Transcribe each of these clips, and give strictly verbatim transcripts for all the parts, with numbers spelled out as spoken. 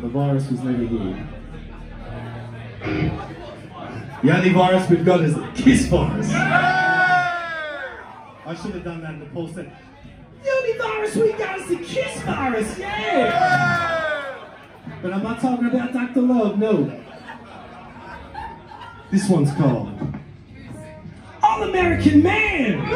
the virus was never here. The only virus we've got is the kiss virus. I should have done that in the Paul said. The only virus we got is the kiss virus, yeah! But I'm not talking about Doctor Love, no. This one's called All-American Man!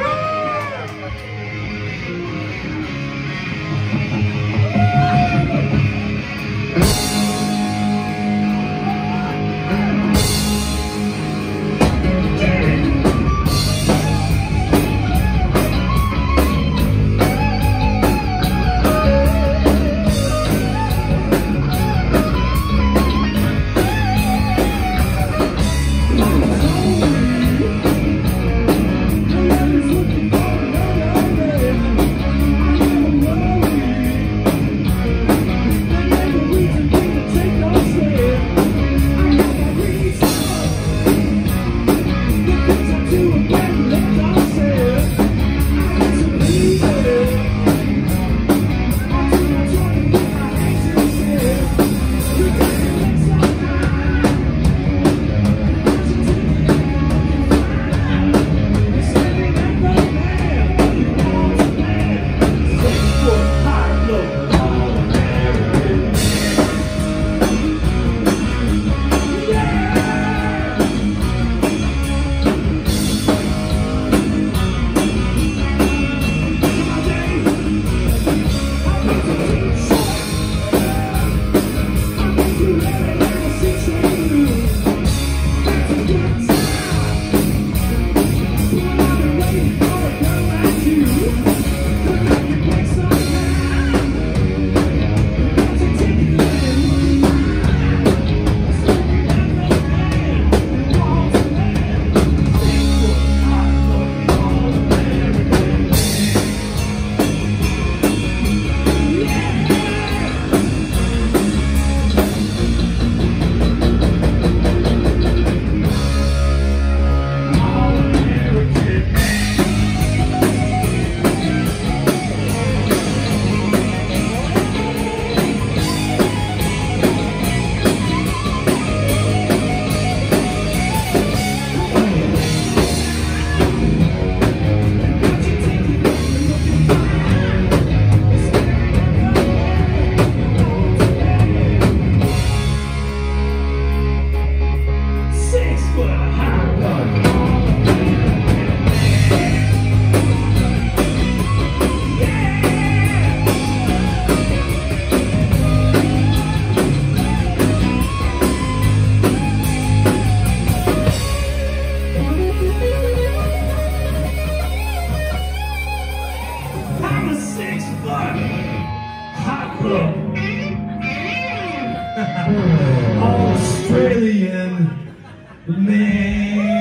Australian man.